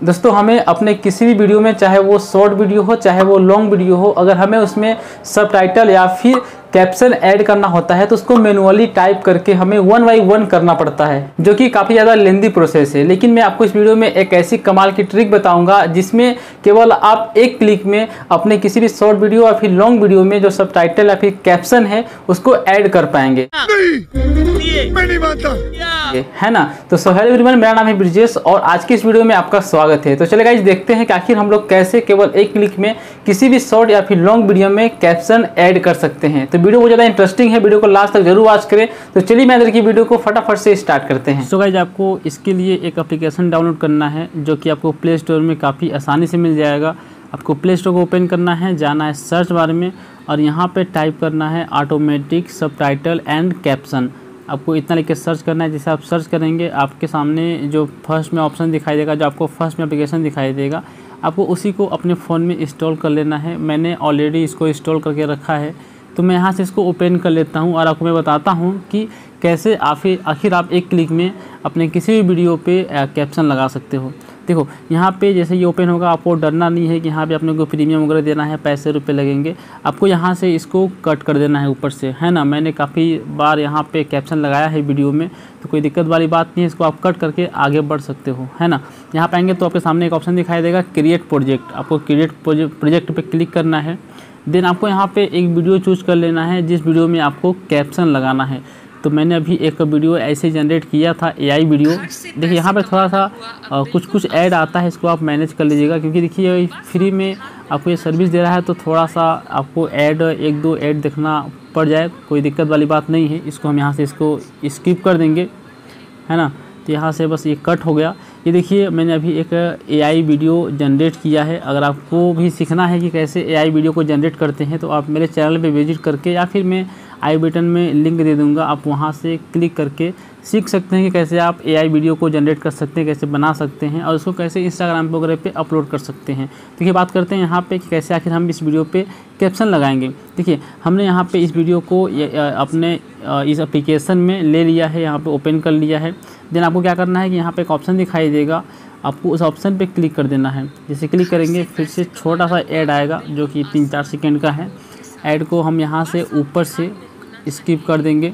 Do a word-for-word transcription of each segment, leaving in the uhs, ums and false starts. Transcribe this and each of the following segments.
दोस्तों हमें अपने किसी भी वीडियो में, चाहे वो शॉर्ट वीडियो हो चाहे वो लॉन्ग वीडियो हो, अगर हमें उसमें सबटाइटल या फिर कैप्शन ऐड करना होता है तो उसको मैनुअली टाइप करके हमें वन बाई वन करना पड़ता है, जो कि काफ़ी ज़्यादा लेंदी प्रोसेस है। लेकिन मैं आपको इस वीडियो में एक ऐसी कमाल की ट्रिक बताऊंगा जिसमें केवल आप एक क्लिक में अपने किसी भी शॉर्ट वीडियो या फिर लॉन्ग वीडियो में जो सबटाइटल या फिर कैप्शन है उसको ऐड कर पाएंगे। नहीं, मैं नहीं मानता, है ना। तो सो हेलो एवरीवन, मेरा नाम है ब्रिजेश और आज की इस वीडियो में आपका स्वागत है। तो चलिए गाइस देखते हैं कि आखिर हम लोग कैसे केवल एक क्लिक में किसी भी शॉर्ट या फिर लॉन्ग वीडियो में कैप्शन ऐड कर सकते हैं। तो वीडियो बहुत ज़्यादा इंटरेस्टिंग है, वीडियो को लास्ट तक जरूर वॉच करें। तो चलिए मैं अंदर की वीडियो को फटाफट से स्टार्ट करते हैं। सो गाइस आपको इसके लिए एक एप्लीकेशन डाउनलोड करना है जो कि आपको प्ले स्टोर में काफ़ी आसानी से मिल जाएगा। आपको प्ले स्टोर को ओपन करना है, जाना है सर्च बार में और यहाँ पे टाइप करना है ऑटोमेटिक सबटाइटल एंड कैप्शन। आपको इतना लिख के सर्च करना है। जैसे आप सर्च करेंगे आपके सामने जो फर्स्ट में ऑप्शन दिखाई देगा, जो आपको फर्स्ट में एप्लीकेशन दिखाई देगा, आपको उसी को अपने फ़ोन में इंस्टॉल कर लेना है। मैंने ऑलरेडी इसको इंस्टॉल करके रखा है, तो मैं यहाँ से इसको ओपन कर लेता हूँ और आपको मैं बताता हूँ कि कैसे आखिर आखिर आप एक क्लिक में अपने किसी भी वीडियो पे कैप्शन लगा सकते हो। देखो यहाँ पे जैसे ये ओपन होगा, आपको डरना नहीं है कि यहाँ पे अपने को प्रीमियम वगैरह देना है, पैसे रुपए लगेंगे। आपको यहाँ से इसको कट कर देना है ऊपर से, है ना। मैंने काफ़ी बार यहाँ पे कैप्शन लगाया है वीडियो में, तो कोई दिक्कत वाली बात नहीं है। इसको आप कट करके आगे बढ़ सकते हो, है ना। यहाँ पे आएंगे तो आपके सामने एक ऑप्शन दिखाई देगा क्रिएट प्रोजेक्ट। आपको क्रिएट प्रोजेक्ट पर क्लिक करना है। देन आपको यहाँ पर एक वीडियो चूज कर लेना है जिस वीडियो में आपको कैप्शन लगाना है। तो मैंने अभी एक वीडियो ऐसे जनरेट किया था, एआई वीडियो। देखिए यहाँ पे थोड़ा सा आ, कुछ कुछ ऐड आता है, इसको आप मैनेज कर लीजिएगा क्योंकि देखिए फ्री में आपको ये सर्विस दे रहा है, तो थोड़ा सा आपको ऐड एक दो ऐड देखना पड़ जाए, कोई दिक्कत वाली बात नहीं है। इसको हम यहाँ से इसको स्किप कर देंगे, है ना। तो यहाँ से बस ये कट हो गया। ये देखिए मैंने अभी एक एआई वीडियो जनरेट किया है। अगर आपको भी सीखना है कि कैसे एआई वीडियो को जनरेट करते हैं तो आप मेरे चैनल पे विजिट करके या फिर मैं आई बटन में लिंक दे दूंगा, आप वहां से क्लिक करके सीख सकते हैं कि कैसे आप एआई वीडियो को जनरेट कर सकते हैं, कैसे बना सकते हैं और उसको कैसे इंस्टाग्राम वगैरह पे अपलोड कर सकते हैं। देखिए बात करते हैं यहाँ पे कि कैसे आखिर हम इस वीडियो पे कैप्शन लगाएंगे। देखिए हमने यहाँ पे इस वीडियो को अपने इस एप्लीकेशन में ले लिया है, यहाँ पर ओपन कर लिया है। देन आपको क्या करना है कि यहाँ पर एक ऑप्शन दिखाई देगा, आपको उस ऑप्शन पे क्लिक कर देना है। जैसे क्लिक करेंगे फिर से छोटा सा ऐड आएगा जो कि तीन चार सेकंड का है। ऐड को हम यहाँ से ऊपर से स्किप कर देंगे।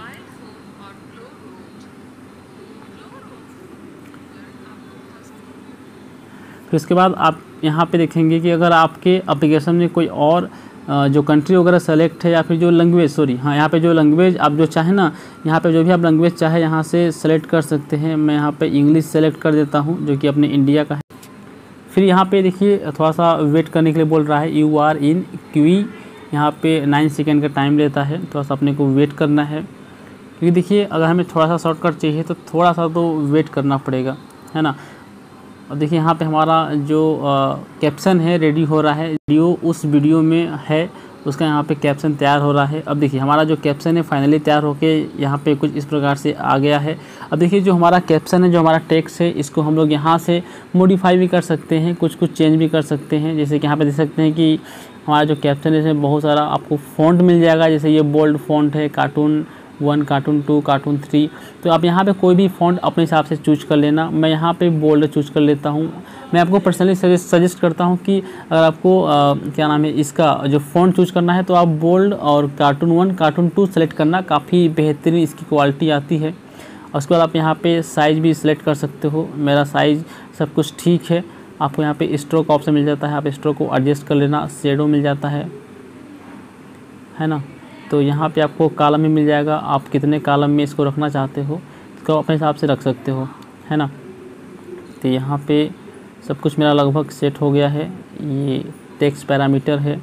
फिर उसके बाद आप यहाँ पे देखेंगे कि अगर आपके एप्लीकेशन में कोई और जो कंट्री वगैरह सेलेक्ट है या फिर जो लैंग्वेज सॉरी हाँ यहाँ पे जो लैंग्वेज आप जो चाहे ना, यहाँ पे जो भी आप लैंग्वेज चाहे यहाँ से सेलेक्ट कर सकते हैं। मैं यहाँ पे इंग्लिश सेलेक्ट कर देता हूँ जो कि अपने इंडिया का है। फिर यहाँ पे देखिए थोड़ा सा वेट करने के लिए बोल रहा है, यू आर इन क्यू। यहाँ पे नाइन सेकेंड का टाइम लेता है, थोड़ा सा अपने को वेट करना है क्योंकि देखिए अगर हमें थोड़ा सा शॉर्टकट चाहिए तो थोड़ा सा तो वेट करना पड़ेगा, है ना। और देखिए यहाँ पे हमारा जो कैप्शन है रेडी हो रहा है। वीडियो उस वीडियो में है, उसका यहाँ पे कैप्शन तैयार हो रहा है। अब देखिए हमारा जो कैप्शन है फाइनली तैयार होके यहाँ पे कुछ इस प्रकार से आ गया है। अब देखिए जो हमारा कैप्शन है, जो हमारा टेक्स्ट है, इसको हम लोग यहाँ से मॉडिफाई भी कर सकते हैं, कुछ कुछ चेंज भी कर सकते हैं। जैसे कि यहाँ पे देख सकते हैं कि हमारा जो कैप्शन है इसमें बहुत सारा आपको फ़ॉन्ट मिल जाएगा। जैसे ये बोल्ड फ़ॉन्ट है, cartoon one, cartoon two, cartoon three. तो आप यहाँ पे कोई भी फ़ॉन्ट अपने हिसाब से चूज कर लेना। मैं यहाँ पे बोल्ड चूज कर लेता हूँ। मैं आपको पर्सनली सजेस्ट सजेस्ट करता हूँ कि अगर आपको आ, क्या नाम है इसका जो फ़ॉन्ट चूज करना है तो आप बोल्ड और cartoon one, cartoon two select करना, काफ़ी बेहतरीन इसकी क्वालिटी आती है। और उसके बाद आप यहाँ पे साइज़ भी सिलेक्ट कर सकते हो। मेरा साइज़ सब कुछ ठीक है। आपको यहाँ पे स्ट्रोक ऑप्शन मिल जाता है, आप स्ट्रोक को एडजस्ट कर लेना। शेडो मिल जाता है, है ना। तो यहाँ पे आपको कॉलम भी मिल जाएगा, आप कितने कॉलम में इसको रखना चाहते हो इसको अपने हिसाब से रख सकते हो, है ना। तो यहाँ पे सब कुछ मेरा लगभग सेट हो गया है। ये टेक्स्ट पैरामीटर है,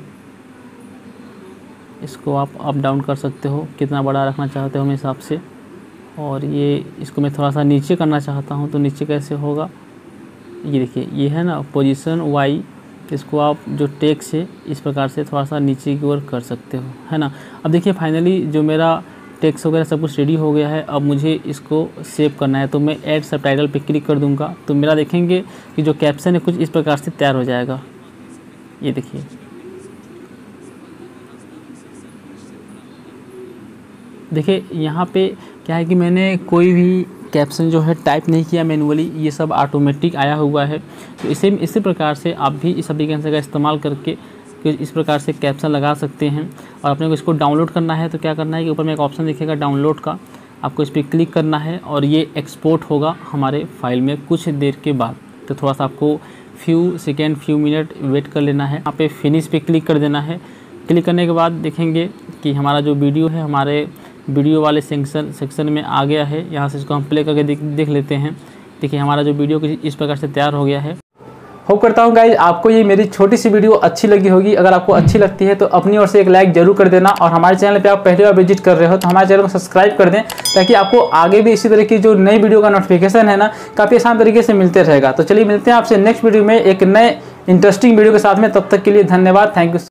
इसको आप अप डाउन कर सकते हो, कितना बड़ा रखना चाहते हो मेरे हिसाब से। और ये इसको मैं थोड़ा सा नीचे करना चाहता हूँ, तो नीचे कैसे होगा, ये देखिए ये है ना पोजीशन वाई। इसको आप जो टेक्स्ट है इस प्रकार से थोड़ा सा नीचे की ओर कर सकते हो, है ना। अब देखिए फाइनली जो मेरा टेक्स्ट वगैरह सब कुछ रेडी हो गया है। अब मुझे इसको सेव करना है, तो मैं ऐड सबटाइटल पे क्लिक कर दूंगा। तो मेरा देखेंगे कि जो कैप्शन है कुछ इस प्रकार से तैयार हो जाएगा। ये देखिए देखिए यहाँ पे क्या है कि मैंने कोई भी कैप्शन जो है टाइप नहीं किया मैनुअली, ये सब ऑटोमेटिक आया हुआ है। तो इसे इसी प्रकार से आप भी इस एप्लीकेशन का इस्तेमाल करके इस प्रकार से कैप्शन लगा सकते हैं। और अपने को इसको डाउनलोड करना है तो क्या करना है कि ऊपर में एक ऑप्शन दिखेगा डाउनलोड का, आपको इस पर क्लिक करना है और ये एक्सपोर्ट होगा हमारे फाइल में कुछ देर के बाद। तो थोड़ा सा आपको few second few minute wait कर लेना है। यहाँ पे फिनिश पे क्लिक कर देना है। क्लिक करने के बाद देखेंगे कि हमारा जो वीडियो है हमारे वीडियो वाले सेक्शन सेक्शन में आ गया है। यहाँ से इसको हम प्ले करके देख देख लेते हैं। देखिए हमारा जो वीडियो इस प्रकार से तैयार हो गया है। होप करता हूँ गाइज आपको ये मेरी छोटी सी वीडियो अच्छी लगी होगी। अगर आपको अच्छी लगती है तो अपनी ओर से एक लाइक जरूर कर देना, और हमारे चैनल पे आप पहली बार विजिट कर रहे हो तो हमारे चैनल को सब्सक्राइब कर दें, ताकि आपको आगे भी इसी तरह की जो नई वीडियो का नोटिफिकेशन है ना काफ़ी आसान तरीके से मिलते रहेगा। तो चलिए मिलते हैं आपसे नेक्स्ट वीडियो में एक नए इंटरेस्टिंग वीडियो के साथ में। तब तक के लिए धन्यवाद, थैंक यू।